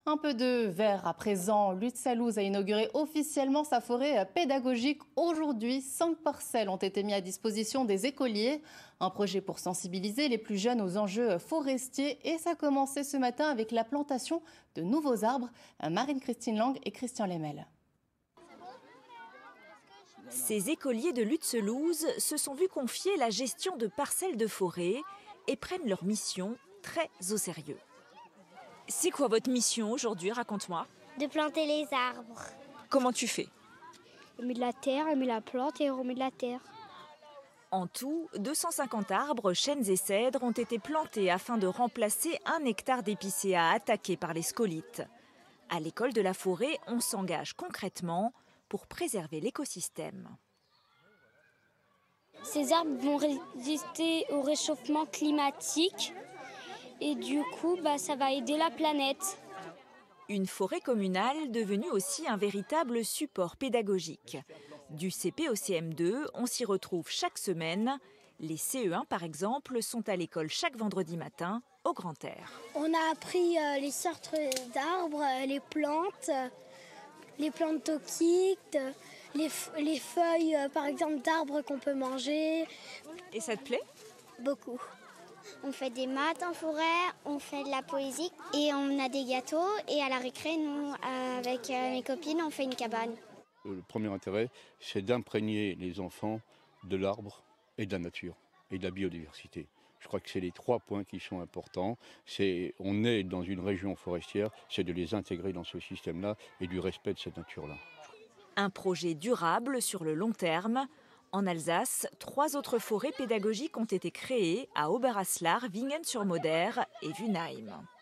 Un peu de vert à présent. Lutz-Salouz a inauguré officiellement sa forêt pédagogique. Aujourd'hui, 5 parcelles ont été mises à disposition des écoliers. Un projet pour sensibiliser les plus jeunes aux enjeux forestiers. Et ça a commencé ce matin avec la plantation de nouveaux arbres. Marine-Christine Lang et Christian Lemel. Ces écoliers de Lutz-Salouz se sont vus confier la gestion de parcelles de forêt et prennent leur mission très au sérieux. C'est quoi votre mission aujourd'hui? Raconte-moi. De planter les arbres. Comment tu fais? On met de la terre, on met la plante et on remet de la terre. En tout, 250 arbres, chênes et cèdres ont été plantés afin de remplacer 1 hectare d'épicéas attaqués par les scolytes. À l'école de la forêt, on s'engage concrètement pour préserver l'écosystème. Ces arbres vont résister au réchauffement climatique et du coup, ça va aider la planète. Une forêt communale devenue aussi un véritable support pédagogique. Du CP au CM2, on s'y retrouve chaque semaine. Les CE1, par exemple, sont à l'école chaque vendredi matin au grand air. On a appris les sortes d'arbres, les plantes toxiques, les feuilles, par exemple, d'arbres qu'on peut manger. Et ça te plaît? Beaucoup. On fait des maths en forêt, on fait de la poésie et on a des gâteaux. Et à la récré, nous, avec mes copines, on fait une cabane. Le premier intérêt, c'est d'imprégner les enfants de l'arbre et de la nature et de la biodiversité. Je crois que c'est les 3 points qui sont importants. On est dans une région forestière, c'est de les intégrer dans ce système-là et du respect de cette nature-là. Un projet durable sur le long terme. En Alsace, 3 autres forêts pédagogiques ont été créées à Oberaslar, Wingen-sur-Moder et Wunheim.